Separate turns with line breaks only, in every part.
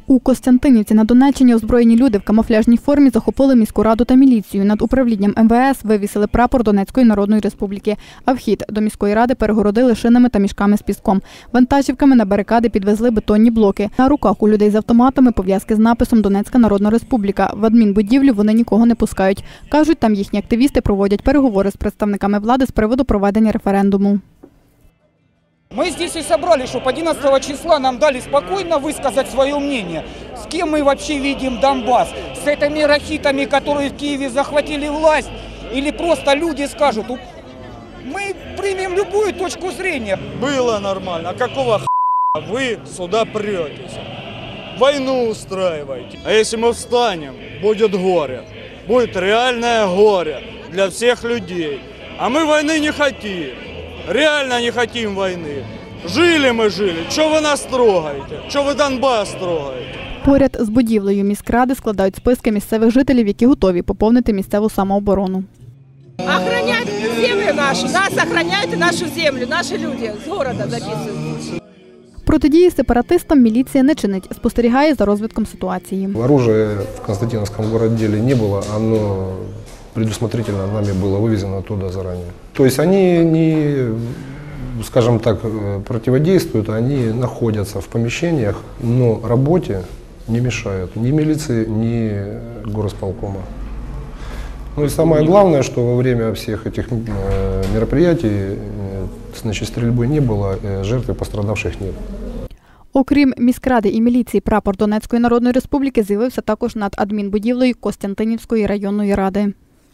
У Костянтинівці на Донеччині озброєні люди в камуфляжній формі захопили міську раду та міліцію. Над управлінням МВС вивісили прапор Донецької Народної Республіки, а вхід до міської ради перегородили шинами та мішками з піском. Вантажівками на барикади підвезли бетонні блоки. На руках у людей з автоматами пов'язки з написом «Донецька Народна Республіка». В адмінбудівлю вони нікого не пускають. Кажуть, там їхні активісти проводять переговори з представниками влади з приводу проведення референдуму.
Мы здесь и собрались, чтобы 11 числа нам дали спокойно высказать свое мнение. С кем мы вообще видим Донбасс? С этими рахитами, которые в Киеве захватили власть? Или просто люди скажут, мы примем любую точку зрения.
Было нормально, а какого х**а вы сюда претесь? Войну устраиваете. А если мы встанем, будет горе. Будет реальное горе для всех людей. А мы войны не хотим. Реально не хотим войны. Жили мы жили. Чего вы нас трогаете? Чего вы Донбасс трогаете?
Поряд з будівлею міськради складають списки місцевих жителів, які готові поповнити місцеву самооборону.
Охранять землю нашу, нас охраняють нашу землю, наші люди з міста записують.
Протидії сепаратистам міліція не чинить, спостерігає за розвитком ситуації.
Оружия в Константиновском городделе не было, оно предусмотрительно нами было вывезено оттуда заранее. То есть они не, скажем так, противодействуют, они находятся в помещениях, но работе не мешают ни милиции, ни горосполкома. Ну и самое главное, что во время всех этих мероприятий, значит, стрельбы не было, жертв и пострадавших нет.
Окрім міськради і міліції, прапор Донецької Народної Республіки з'явився також над адмінбудівлею Костянтинівської районної ради.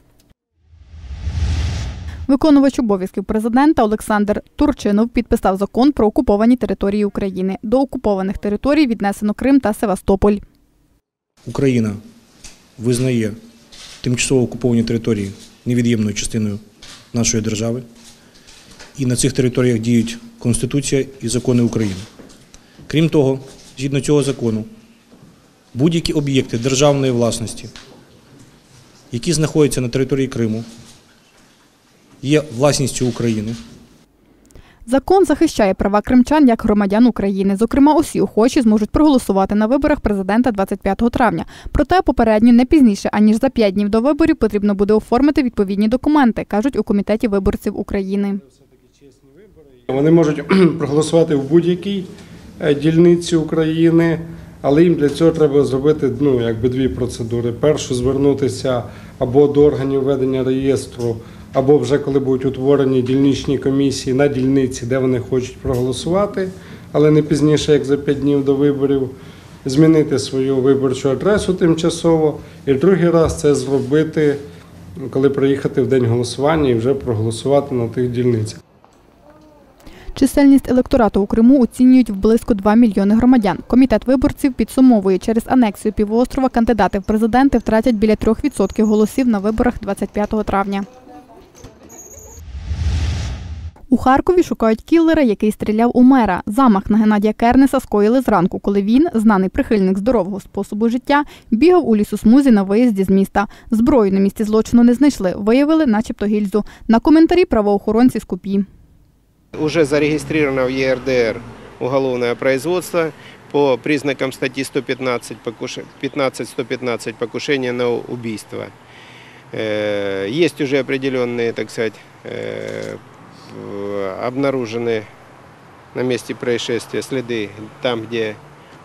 Виконувач обов'язків президента Олександр Турчинов підписав закон про окуповані території України. До окупованих територій віднесено Крим та Севастополь.
Україна визнає тимчасово окуповані території невід'ємною частиною нашої держави. І на цих територіях діють Конституція і закони України. Крім того, згідно цього закону, будь-які об'єкти державної власності, які знаходяться на території Криму, є власністю України.
Закон захищає права кримчан як громадян України. Зокрема, усі охочі зможуть проголосувати на виборах президента 25 травня. Проте попередньо не пізніше, аніж за 5 днів до виборів потрібно буде оформити відповідні документи, кажуть у Комітеті виборців України.
Вони можуть проголосувати в будь-якій дільниці України, але їм для цього треба зробити дві процедури. Першу – звернутися або до органів ведення реєстру, або вже коли будуть утворені дільничні комісії на дільниці, де вони хочуть проголосувати, але не пізніше, як за 5 днів до виборів, змінити свою виборчу адресу тимчасово. І другий раз це зробити, коли приїхати в день голосування і вже проголосувати на тих дільницях.
Чисельність електорату у Криму оцінюють в близько 2 мільйони громадян. Комітет виборців підсумовує, через анексію півострова кандидати в президенти втратять біля 3% голосів на виборах 25 травня. У Харкові шукають кіллера, який стріляв у мера. Замах на Геннадія Кернеса скоїли зранку, коли він, знаний прихильник здорового способу життя, бігав у лісосмузі на виїзді з міста. Зброю на місці злочину не знайшли, виявили начебто гільзу. На коментарі правоохоронці скупі.
Уже зарегистрировано в ЕРДР уголовное производство по признакам статьи 115 покушение на убийство. Есть уже определенные, так сказать, обнаружены на месте происшествия следы там, где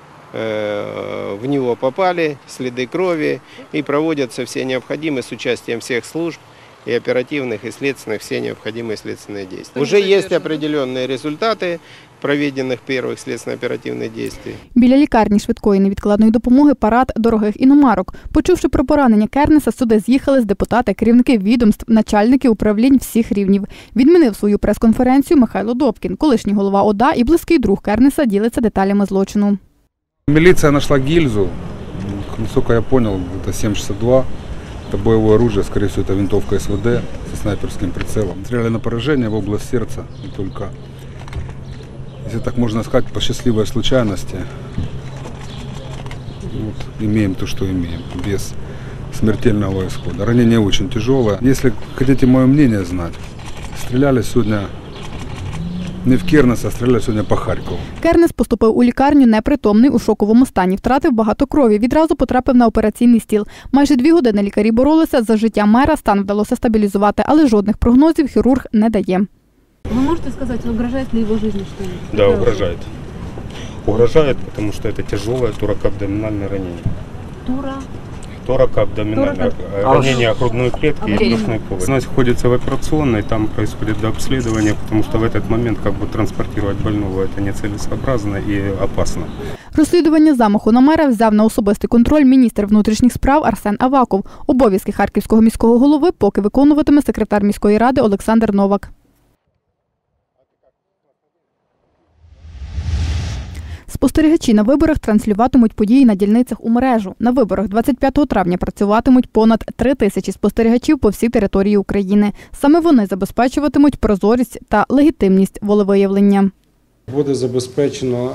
в него попали, следы крови, и проводятся все необходимые с участием всех служб и оперативных, и следственных, все необходимые следственные действия. Уже есть определенные результаты проведенных первых следственно-оперативных действий.
Біля лікарні швидкої невідкладної допомоги парад дорогих іномарок. Почувши про поранення Кернеса, сюди з'їхались депутати, керівники відомств, начальники управлінь всіх рівнів. Відмінив свою прес-конференцію Михайло Добкін, колишній голова ОДА і близький друг Кернеса, ділиться деталями злочину.
Милиция нашла гильзу, насколько я понял, это 7,62. Это боевое оружие, скорее всего, это винтовка СВД со снайперским прицелом. Стреляли на поражение в область сердца, не только, если так можно сказать, по счастливой случайности. Вот, имеем то, что имеем, без смертельного исхода. Ранение очень тяжелое. Если хотите мое мнение знать, стреляли сегодня не в Кернес, а стреляли сегодня по Харькову.
Кернес поступив у лікарню непритомний, у шоковому стані, втратив багато крові, відразу потрапив на операційний стіл. Майже 2 години лікарі боролися за життя мера, стан вдалося стабілізувати, але жодних прогнозів хірург не дає.
Вы можете сказать, угрожает ли его жизни что-нибудь?
Да, угрожает. Угрожает, потому что это тяжелое торако-абдоминальное ранение. Торако-абдоминальное ранение грудной клетки и брюшной полости. У нас находится в операционной, там происходит дообследование, потому что в этот момент транспортировать больного это нецелесообразно и опасно.
Розслідування замаху на мера взяв на особистий контроль міністр внутрішніх справ Арсен Аваков. Обов'язки Харківського міського голови поки виконуватиме секретар міської ради Олександр Новак. Спостерігачі на виборах транслюватимуть події на дільницях у мережу. На виборах 25 травня працюватимуть понад 3000 спостерігачів по всій території України. Саме вони забезпечуватимуть прозорість та легітимність волевиявлення.
Буде забезпечено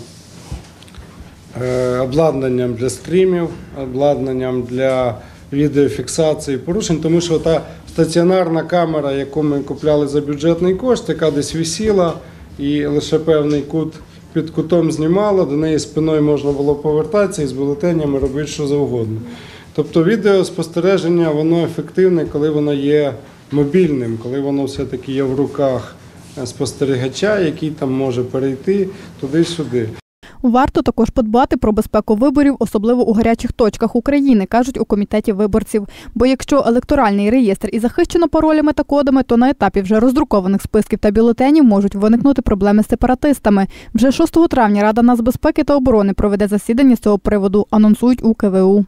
обладнанням для стрімів, обладнанням для відеофіксації порушень, тому що та стаціонарна камера, яку ми купляли за бюджетний кошт, яка десь висіла і лише певний кут під кутом знімала, до неї спиною можна було повертатися і з бюлетенями робити що завгодно. Тобто відеоспостереження, воно ефективне, коли воно є мобільним, коли воно все-таки є в руках спостерігача, який там може перейти туди-сюди.
Варто також подбати про безпеку виборів, особливо у гарячих точках України, кажуть у комітеті виборців. Бо якщо електоральний реєстр і захищено паролями та кодами, то на етапі вже роздрукованих списків та бюлетенів можуть виникнути проблеми з сепаратистами. Вже 6 травня Рада нацбезпеки та оборони проведе засідання з цього приводу, анонсують у КВУ.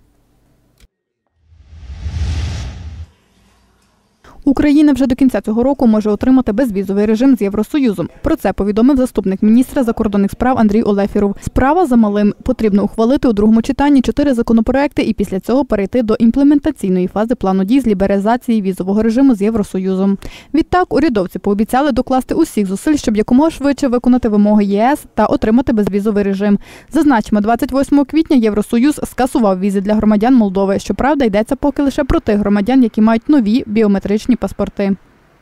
Україна вже до кінця цього року може отримати безвізовий режим з Євросоюзом. Про це повідомив заступник міністра закордонних справ Андрій Олефіров. Справа за малим. Потрібно ухвалити у другому читанні 4 законопроекти і після цього перейти до імплементаційної фази плану дій з лібералізації візового режиму з Євросоюзом. Відтак, урядовці пообіцяли докласти усіх зусиль, щоб якомога швидше виконати вимоги ЄС та отримати безвізовий режим. Зазначимо, 28 квітня Євросоюз скасував візи для громадян Молдови. Щоправда, йдеться поки лише про тих громадян, які мають нові біометричні паспорти.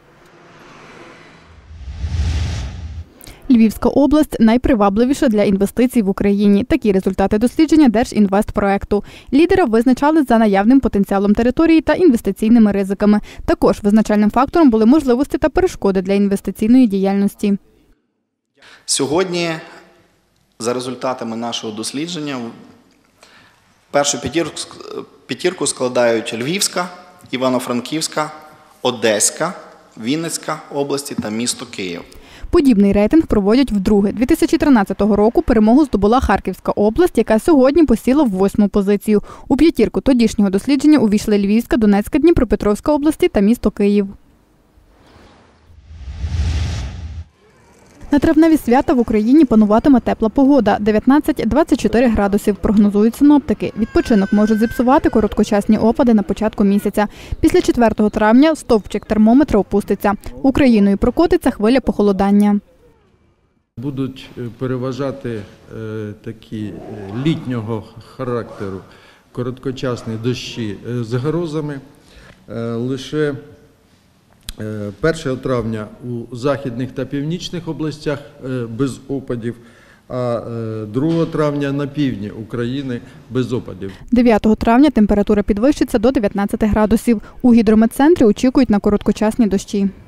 Львівська область – найпривабливіша для інвестицій в Україні. Такі результати дослідження Держінвестпроекту. Лідера визначали за наявним потенціалом території та інвестиційними ризиками. Також визначальним фактором були можливості та перешкоди для інвестиційної діяльності.
Сьогодні, за результатами нашого дослідження, першу п'ятірку складають Львівська, Івано-Франківська, Одеська, Вінницька області та місто Київ.
Подібний рейтинг проводять вдруге. 2013 року перемогу здобула Харківська область, яка сьогодні посіла в 8-му позицію. У п'ятірку тодішнього дослідження увійшли Львівська, Донецька, Дніпропетровська області та місто Київ. На травневі свята в Україні пануватиме тепла погода – 19-24 градусів, прогнозують синоптики. Відпочинок можуть зіпсувати короткочасні опади на початку місяця. Після 4 травня стовпчик термометра опуститься. Україною прокотиться хвиля похолодання.
Будуть переважати такі літнього характеру короткочасні дощі з грозами. Лише 1 травня у західних та північних областях без опадів, а 2 травня на півдні України без опадів.
9 травня температура підвищиться до 19 градусів. У гідрометцентрі очікують на короткочасні дощі.